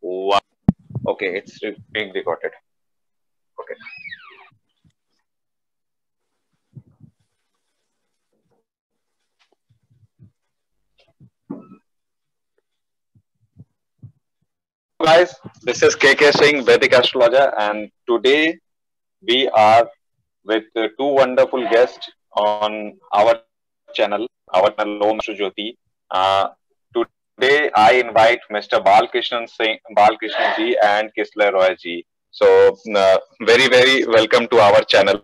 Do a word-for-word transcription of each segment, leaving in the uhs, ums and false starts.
Wow. Okay, it's re- being recorded. Okay. So, guys, this is K K Singh, Vedic Astrologer, and today we are with uh, two wonderful guests on our channel, our channel Om Astro Jyoti. Uh, Today I invite Mister Balkrishnan Singh, Balkrishnan ji and Kisler Roy ji. So, uh, very, very welcome to our channel.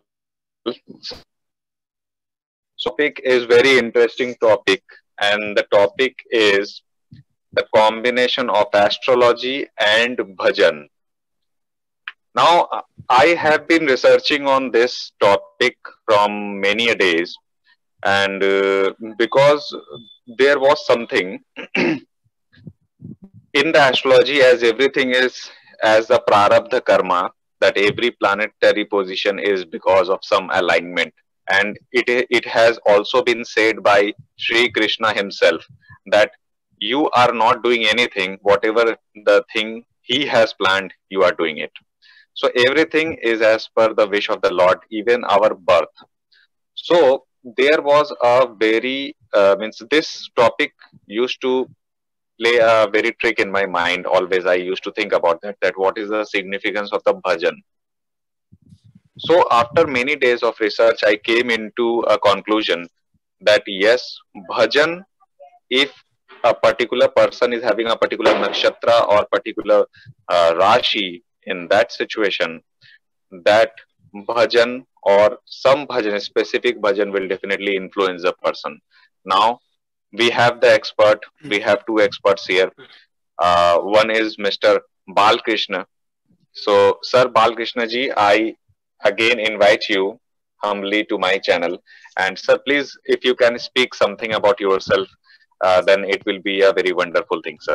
So, topic is very interesting topic, and the topic is the combination of astrology and bhajan. Now, I have been researching on this topic from many a days, and uh, because there was something in the astrology, as everything is as the prarabdha karma, that every planetary position is because of some alignment, and it it has also been said by Sri Krishna himself that you are not doing anything, whatever the thing he has planned, you are doing it. So everything is as per the wish of the Lord, even our birth. So there was a very uh, means this topic used to play a very trick in my mind. Always I used to think about that, that what is the significance of the bhajan. So after many days of research, I came into a conclusion that yes, bhajan, if a particular person is having a particular nakshatra or particular uh, rashi, in that situation, that bhajan or some bhajan, specific bhajan, will definitely influence the person. Now we have the expert, we have two experts here. Uh, one is Mister Balkrishna. So, Sir Balkrishna ji, I again invite you humbly to my channel. And, sir, please, if you can speak something about yourself, uh, then it will be a very wonderful thing, sir.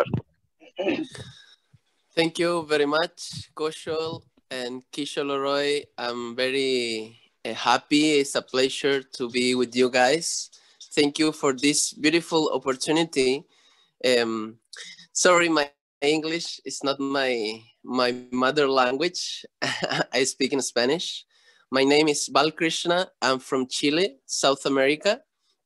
Thank you very much, Koshol and Kishore Roy. I'm very uh, happy. It's a pleasure to be with you guys. Thank you for this beautiful opportunity. Um, sorry, my English is not my my mother language. I speak in Spanish. My name is Balkrishna. I'm from Chile, South America,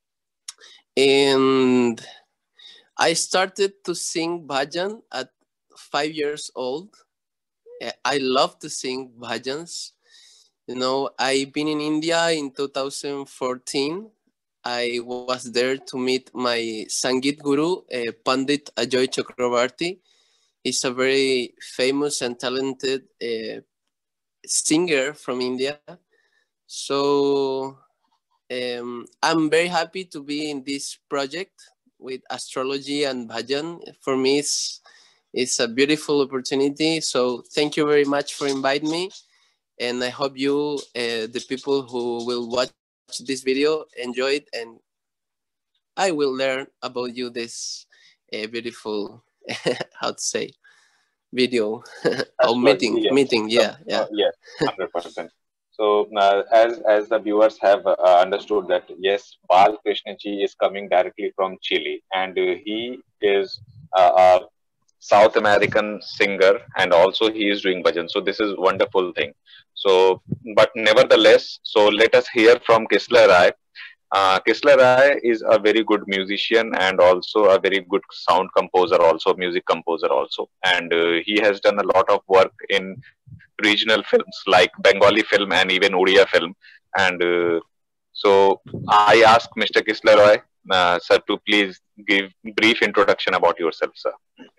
and I started to sing bhajan at five years old. I love to sing bhajans. You know, I've been in India in two thousand fourteen. I was there to meet my Sangeet Guru, uh, Pandit Ajoy Chakravarti. He's a very famous and talented uh, singer from India. So um, I'm very happy to be in this project with astrology and bhajan. For me, it's, it's a beautiful opportunity. So thank you very much for inviting me. And I hope you, uh, the people who will watch this video, enjoy it. And I will learn about you this uh, beautiful, how to say, video or Astrology, meeting. yes. Meeting, Some, yeah, uh, yeah. yes, one hundred percent. So, uh, as as the viewers have uh, understood that yes, Bal Krishna ji is coming directly from Chile, and uh, he is uh, a South American singer, and also he is doing bhajan. So this is wonderful thing. So, but nevertheless, so let us hear from Kisler Rai. Uh, Kisler Rai is a very good musician and also a very good sound composer, also music composer also, and uh, he has done a lot of work in regional films like Bengali film and even Odia film. And uh, so I ask Mister Kisler Roy, uh, sir, to please give brief introduction about yourself, sir.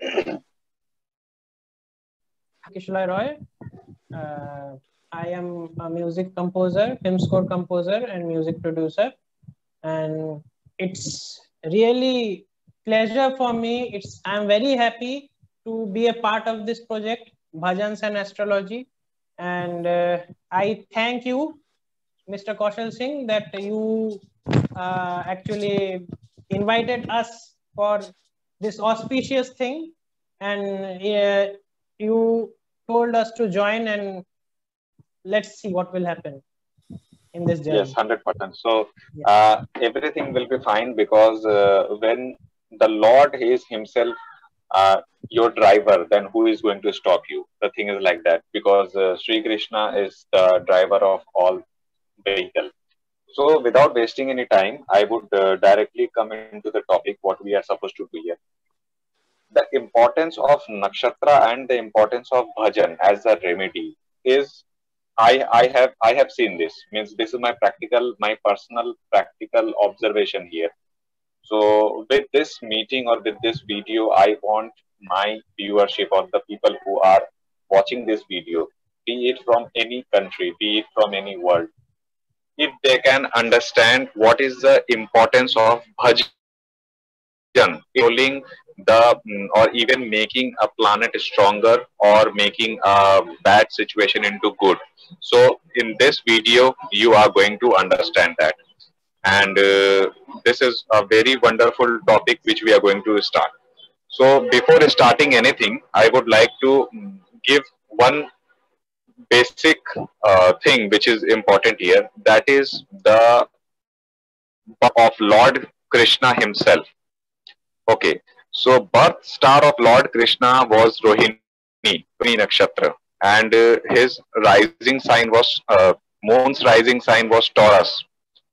Kishlai Roy. Uh, I am a music composer, film score composer, and music producer. And it's really pleasure for me. It's I'm very happy to be a part of this project, Bhajans and Astrology. And uh, I thank you, Mister Kaushal Singh, that you uh, actually invited us for this auspicious thing. And uh, you told us to join, and let's see what will happen in this journey. Yes, one hundred percent. So uh, everything will be fine because uh, when the Lord is himself uh, your driver, then who is going to stop you? The thing is like that, because uh, Sri Krishna is the driver of all vehicle. So without wasting any time, I would uh, directly come into the topic what we are supposed to do here. The importance of nakshatra and the importance of bhajan as a remedy is, I I have I have seen this. Means this is my practical, my personal practical observation here. So with this meeting or with this video, I want my viewership or the people who are watching this video, be it from any country, be it from any world, if they can understand what is the importance of bhajan, controlling the mm, or even making a planet stronger or making a bad situation into good. So in this video, you are going to understand that. And uh, this is a very wonderful topic which we are going to start. So before starting anything, I would like to mm, give one basic uh, thing which is important here. That is the of Lord Krishna himself. Okay, so birth star of Lord Krishna was Rohini, Rohini Nakshatra, and uh, his rising sign was uh, moon's rising sign was Taurus.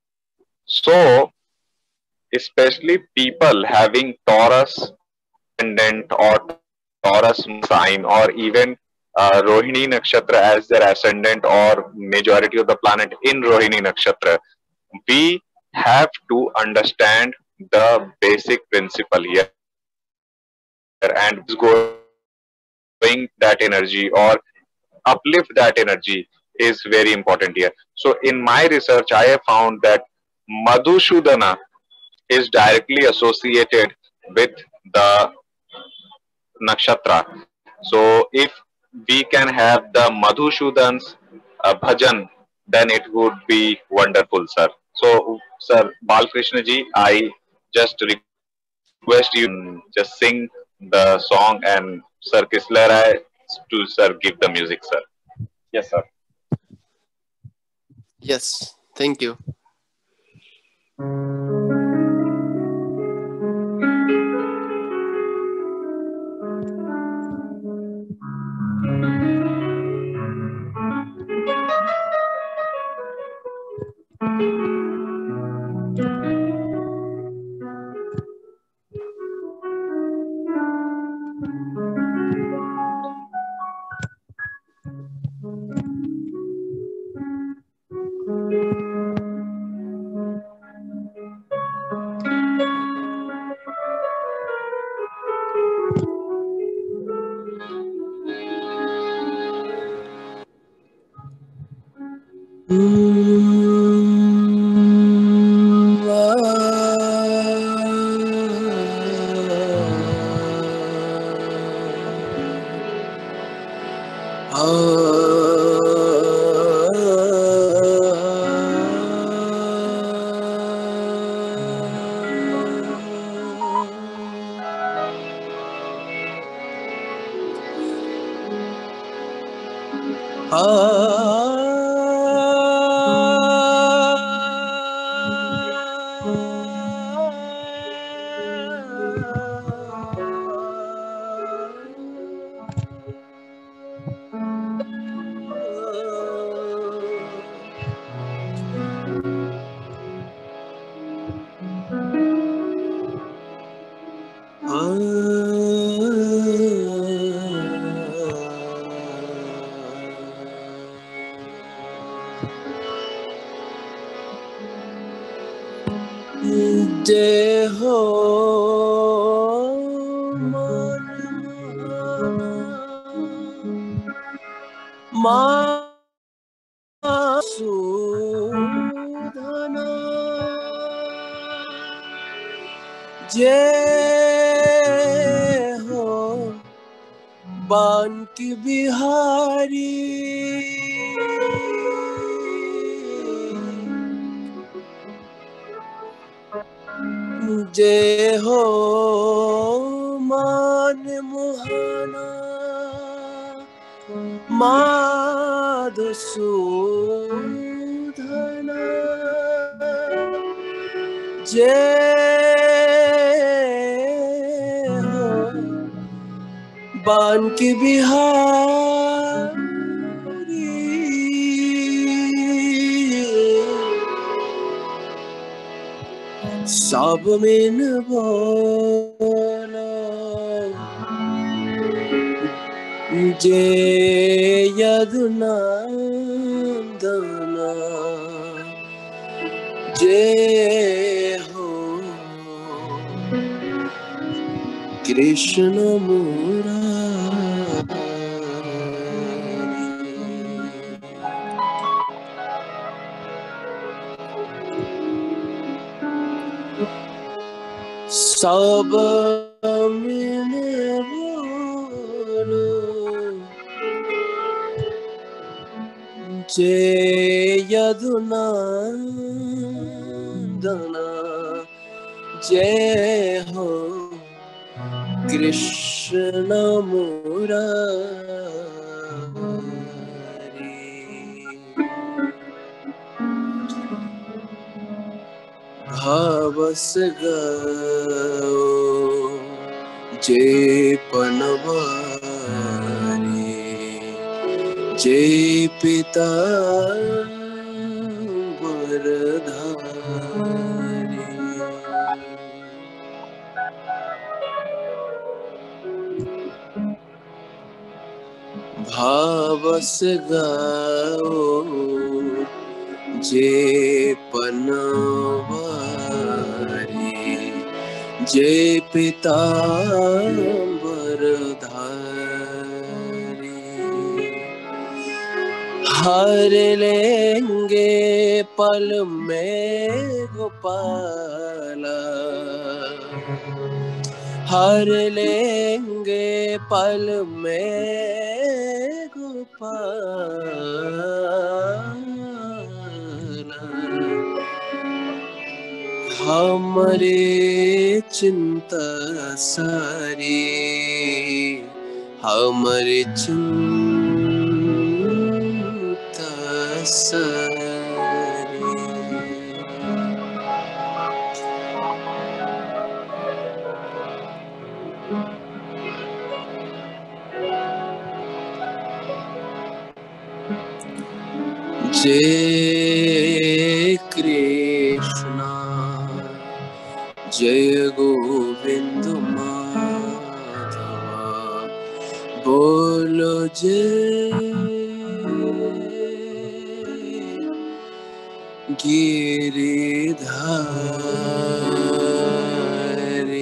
So, especially people having Taurus ascendant or Taurus sign, or even uh, Rohini Nakshatra as their ascendant, or majority of the planet in Rohini Nakshatra, we have to understand the basic principle here, and is going that energy or uplift that energy is very important here. So in my research, I have found that Madhushudana is directly associated with the nakshatra. So if we can have the Madhushudan's uh, bhajan, then it would be wonderful, sir. So, sir Balkrishna ji, I just request you just sing the song, and Sir Kislerai to sir give the music, sir. Yes, sir. Yes, thank you. Deho man mahana sudhana jai ho banki bihari जय हो मान मुहाना माधुसूदना जय हो पान की बिहारी सब में न बोलो जे यदुनंदना जय हो कृष्ण मुरारी। सब में बोलो जय यदुनंदना जय हो कृष्ण मुरारी। भावस गाओ जय पनवारी जय पिता वरधारी। भावस गाओ जय पनवारी जय पीतांबरधारी। हर लेंगे पल में गोपाला हर लेंगे पल में गोपाला। हमारे चिंता सारी हमारे चिंता सारी। जय कृष्णा जय गोविंद माधवा बोलो जय Giridhari.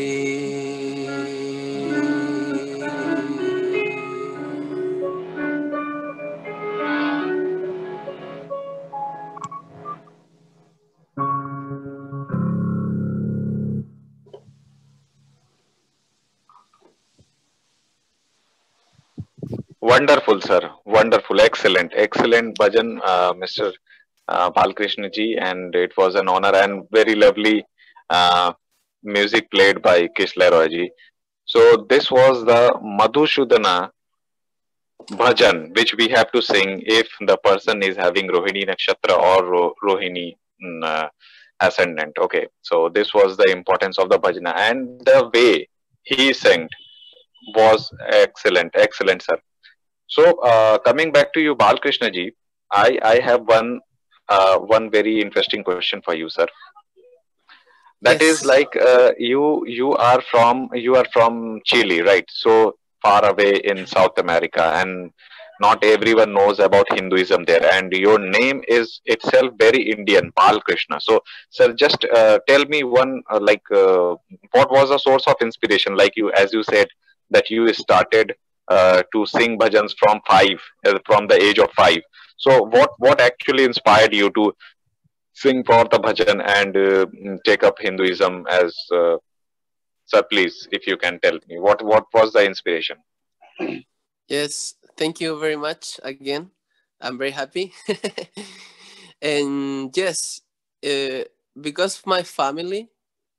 Wonderful, sir. Wonderful. Excellent. Excellent bhajan, uh, Mister Uh, Balkrishna ji, and it was an honor and very lovely uh, music played by Kisle Roy ji. So this was the Madhushudana bhajan, which we have to sing if the person is having Rohini Nakshatra or Ro- Rohini mm, uh, ascendant. Okay, so this was the importance of the bhajana, and the way he sang was excellent, excellent, sir. So, uh, coming back to you, Balkrishna ji, I, I have one uh, one very interesting question for you, sir. That is Yes, like uh, you you are from you are from Chile, right? So far away in South America, and not everyone knows about Hinduism there. And your name is itself very Indian, Balkrishna. So, sir, just uh, tell me one uh, like uh, what was the source of inspiration? Like you, as you said, that you started uh, to sing bhajans from five, uh, from the age of five. So, what what actually inspired you to sing for the bhajan and uh, mm, take up Hinduism as uh, sir, please, if you can tell me what what was the inspiration? yes. Thank you very much again. I'm very happy. And yes, uh, because my family,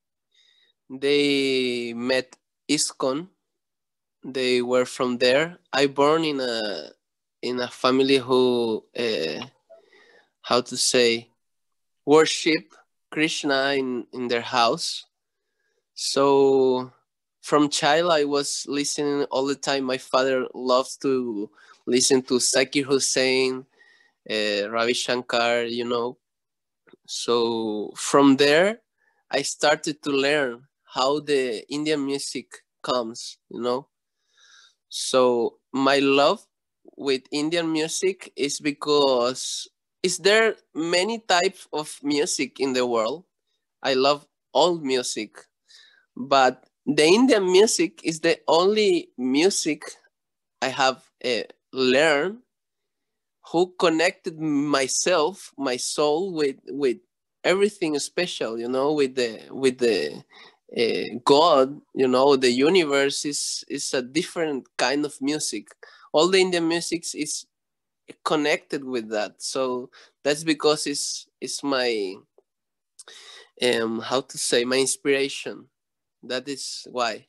they met ISKCON. They were from there. I born in a in a family who, uh, how to say, worship Krishna in in their house. So from child I was listening all the time. My father loves to listen to Zakir Hussain, uh, Ravi Shankar, you know. So from there, I started to learn how the Indian music comes, you know. So my love with Indian music is because is there many types of music in the world. I love all music, but the Indian music is the only music I have uh, learned who connected myself, my soul with with everything special, you know, with the with the uh, God, you know, the universe is is a different kind of music. All the Indian music is connected with that, so that's because it's it's my um how to say my inspiration. That is why.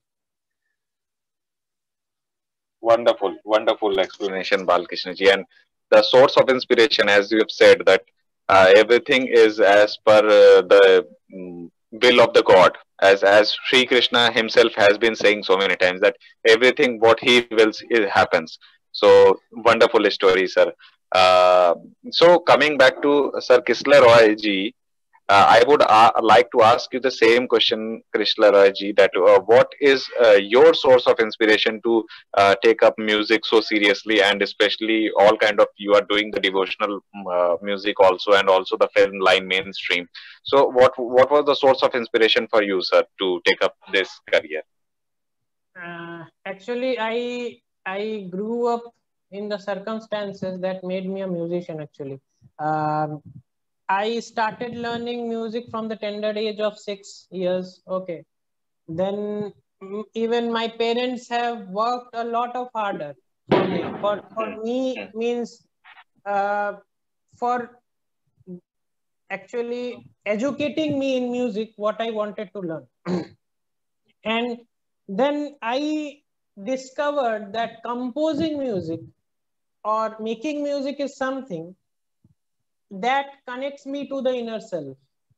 Wonderful, wonderful explanation, Balkrishnaji. And the source of inspiration, as you have said, that uh, everything is as per uh, the mm, will of the God, as as Sri Krishna himself has been saying so many times that everything what he wills it happens. So wonderful story, sir. Uh, so coming back to Sir Kisler Roy ji, uh, I would uh, like to ask you the same question, Krishna Raji, that uh, what is uh, your source of inspiration to uh, take up music so seriously, and especially all kind of you are doing the devotional mm, uh, music also, and also the film line mainstream. So what what was the source of inspiration for you, sir, to take up this career? Uh, actually, I I grew up in the circumstances that made me a musician. Actually, um, I started learning music from the tender age of six years. Okay, then mm, even my parents have worked a lot of harder for me. For for me means uh, for actually educating me in music what I wanted to learn. And then I discovered that composing music or making music is something that connects me to the inner self.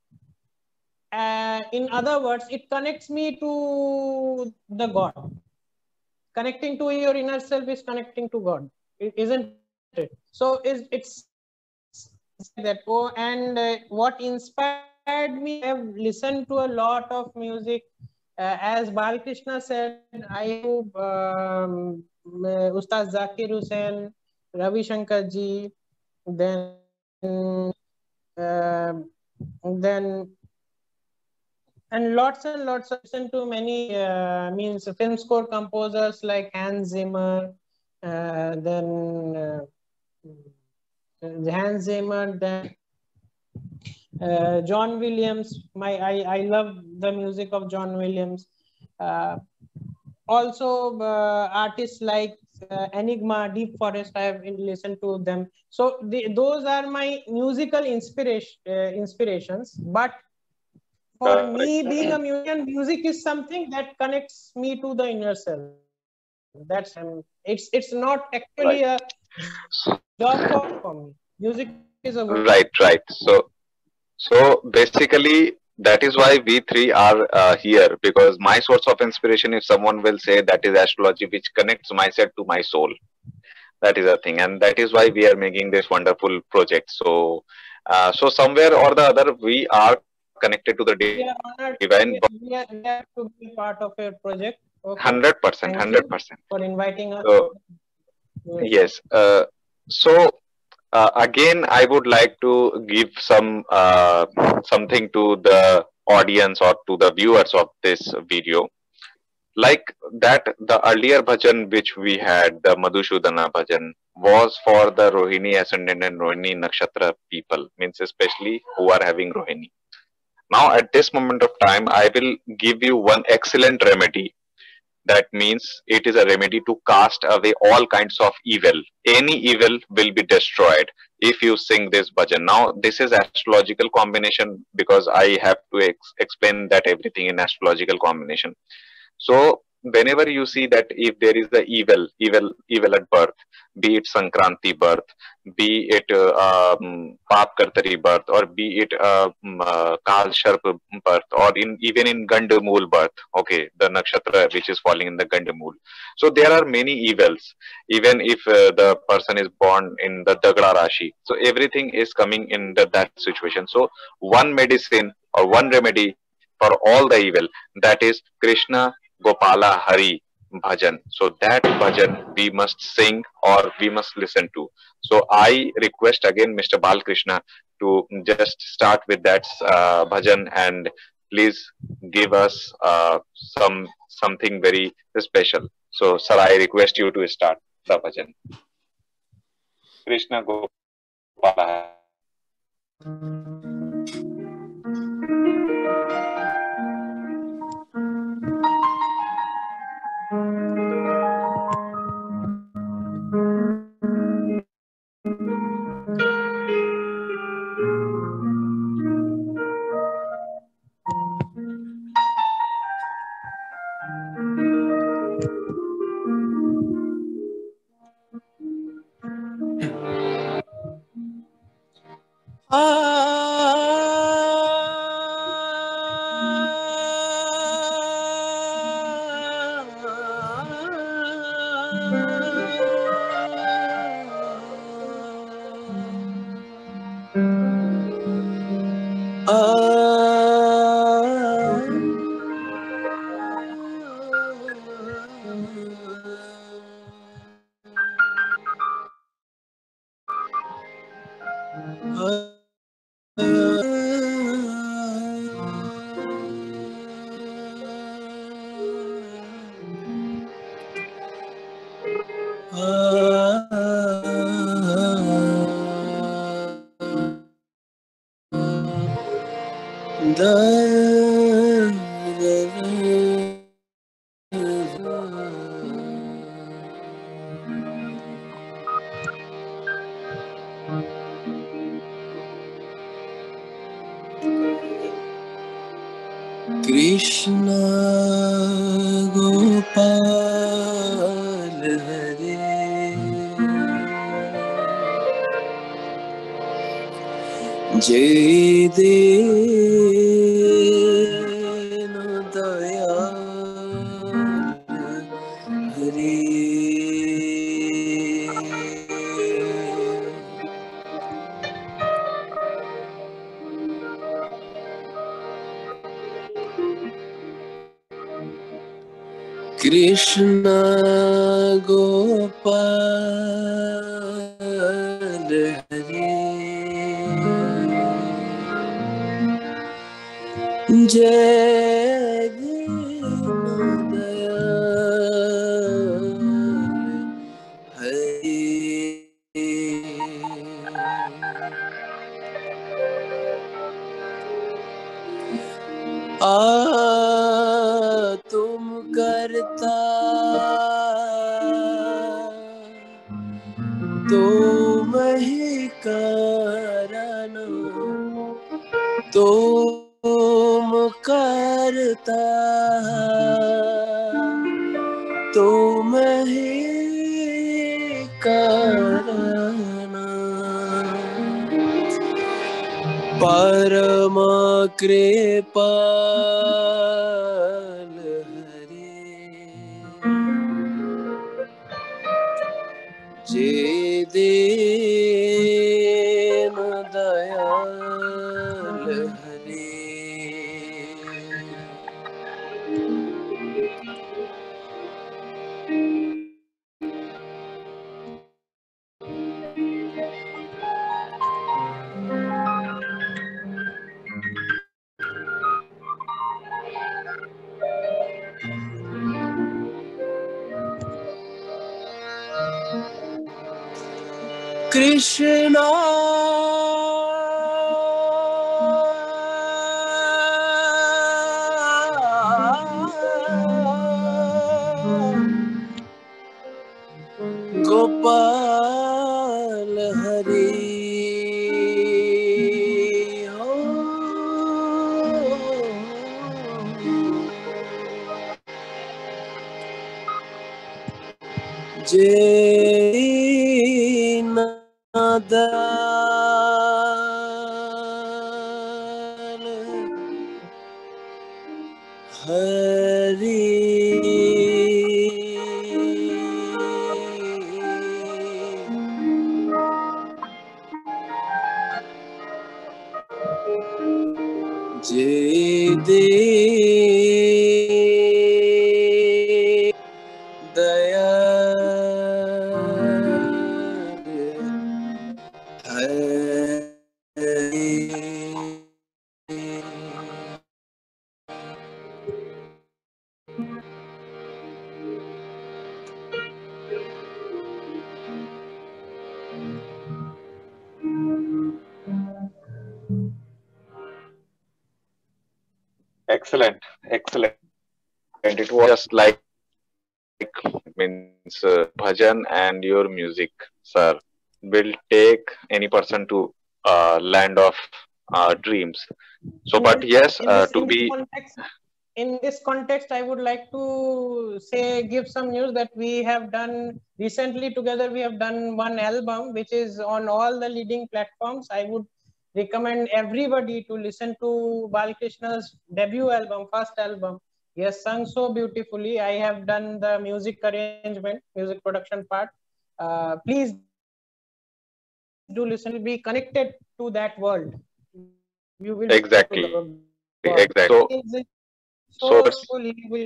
Uh, in other words, it connects me to the God. Connecting to your inner self is connecting to God, isn't it? So is it's that. Oh, and uh, what inspired me, I have listened to a lot of music. Uh, as Balkrishna said, I listened to um, uh, Ustaz Zakir Hussain, Ravi Shankar ji, then uh, then and lots and lots of listen to many uh, means film score composers like Hans Zimmer, uh, then uh, Hans Zimmer, then uh, John Williams. My I, I love the music of John Williams. Uh, also uh, artists like uh, Enigma, Deep Forest, I have listened to them. So the, those are my musical inspiration uh, inspirations. But for me, being a musician, music is something that connects me to the inner self. That's um, it's it's not actually a Right. job for me. Music is a vocation for me. Right, right. So So basically, that is why we three are uh, here, because my source of inspiration, if someone will say, that is astrology, which connects myself to my soul. That is a thing, and that is why we are making this wonderful project. So, uh, so somewhere or the other, we are connected to the divine. We are honored. We, we, are, we are to be part of your project. Okay. Hundred percent, Thank hundred you percent. for inviting us. So yes. Uh, so uh, again, I would like to give some uh, something to the audience or to the viewers of this video. Like that, the earlier bhajan which we had, the Madhusudana bhajan, was for the Rohini ascendant and Rohini nakshatra people, means especially who are having Rohini. Now, at this moment of time, I will give you one excellent remedy. That means it is a remedy to cast away all kinds of evil. Any evil will be destroyed if you sing this bhajan. Now, this is astrological combination, because I have to ex- explain that everything in astrological combination. So whenever you see that if there is the evil, evil, evil at birth, be it Sankranti birth, be it uh, um, Paap Kartari birth, or be it uh, um, uh, Kal Sharp birth, or in even in Gandamul birth, okay, the nakshatra which is falling in the Gandamul. So there are many evils, even if uh, the person is born in the Dagda Rashi. So everything is coming in the, that situation. So one medicine or one remedy for all the evil, that is Krishna Gopala Hari bhajan. So that bhajan we must sing or we must listen to. So I request again Mister Balkrishna to just start with that uh, bhajan, and please give us uh, some something very special. So sir, I request you to start the bhajan. Krishna Gopala. Krishna Gopal Hare Jai Dena Dayal Hare Krishna Gopal Hare Jai Dena Dayal Hare आ तुम करता तुम ही कारण तुम करता तुम ही कारण परम कृपाल हरे जे दीन दयाल हरे Krishna Gopal Hari Jai Nada Hari Jai Daya Excellent, excellent. And it was just like means uh, bhajan and your music, sir, will take any person to uh, land of uh, dreams. So, In but this, yes, in uh, this, to in this be context, in this context, I would like to say, give some news that we have done recently together. We have done one album, which is on all the leading platforms. I would recommend everybody to listen to Balkrishna's debut album, first album. He has sung so beautifully. I have done the music arrangement, music production part. Uh, please do listen. You'll be connected to that world. You will be connected to the exactly, God. exactly. He So, is so so beautiful. He will.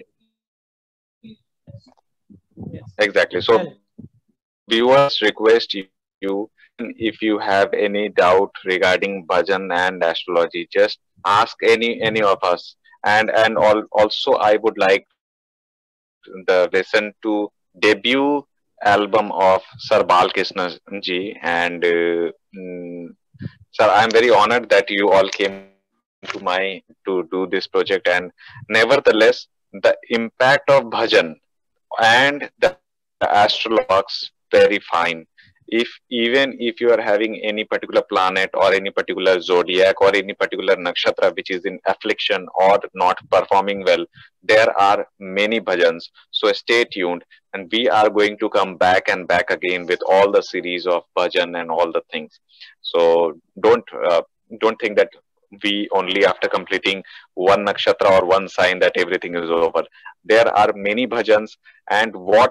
Yes. exactly. So, Tell. viewers request you if you have any doubt regarding bhajan and astrology, just ask any any of us. And and all, also, I would like the listen to debut album of Sir Balkrishna ji. And uh, mm, sir, I'm very honored that you all came to my to do this project. And nevertheless, the impact of bhajan and the astrology works very fine. If even if you are having any particular planet or any particular zodiac or any particular nakshatra which is in affliction or not performing well, there are many bhajans. So stay tuned, and we are going to come back and back again with all the series of bhajan and all the things. So don't uh, don't think that we only after completing one nakshatra or one sign that everything is over. There are many bhajans, and what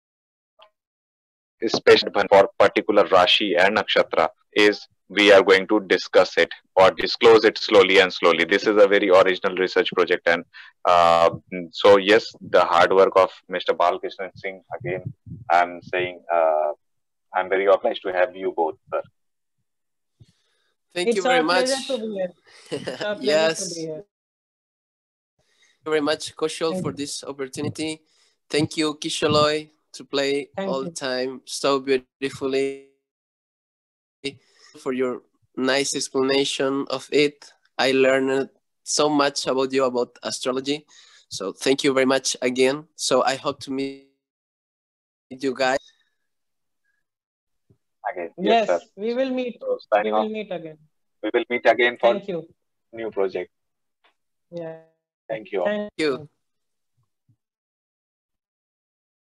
is special for particular Rashi and Nakshatra is we are going to discuss it or disclose it slowly and slowly. This is a very original research project, and uh, so yes, the hard work of Mister Balkrishnan Singh. Again, I'm saying uh, I'm very obliged to have you both, sir. Thank It's you very our pleasure much. to be here. It's our pleasure Yes. to be here. Thank you very much, Kaushal, Thank for you. this opportunity. Thank you, Kishaloy, to play Thank all you. the time so beautifully. For your nice explanation of it. I learned so much about you about astrology. So thank you very much again. So I hope to meet you guys. Again, yes, sir. Yes, we will meet. So We signing will off. meet again. We will meet again for Thank you. new project. Yeah. Thank you all. Thank Thank you. you.